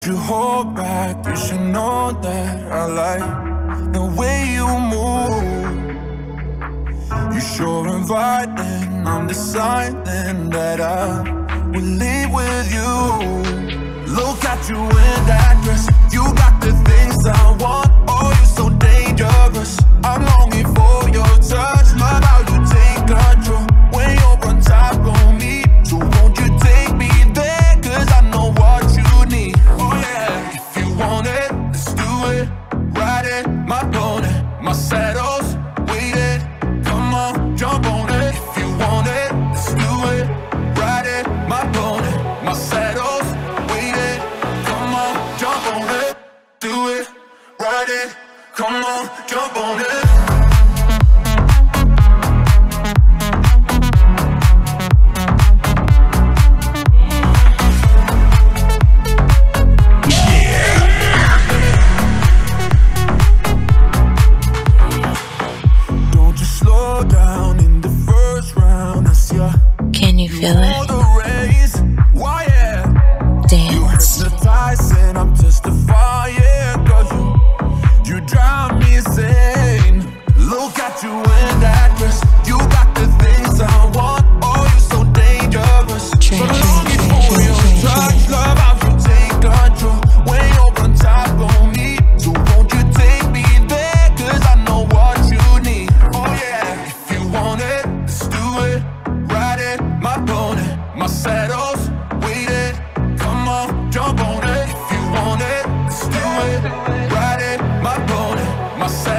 you hold back, you should know that I like the way you move. You're sure inviting, I'm deciding that I will leave with you. Look at you in that dress, you got the things I want. Oh, you're so dangerous, I'm longing for your touch. Love how you take control when you're on top of me. So won't you take me there, cause I know what you need. Oh yeah, if you want it, let's do it. Ride it, my pony, my saddle's waiting. Come on, jump on it. If you want it, let's do it. Ride it, my pony, my saddle's waiting. Come on, jump on it. Do it, ride it. Come on, jump on it. Can you feel it? Dance. I'm testifying, cause you drive me insane. Look at you in that dress, you got the things I want. Oh, you're so dangerous. So longing for your touch, love how you take control when you're on top of me. So won't you take me there, cause I know what you need. Oh yeah, if you want it, let's do it. Ride it, my pony, my saddle's waiting. Come on, jump on it. If you want it, let's do it. Ride it, my pony, my saddle.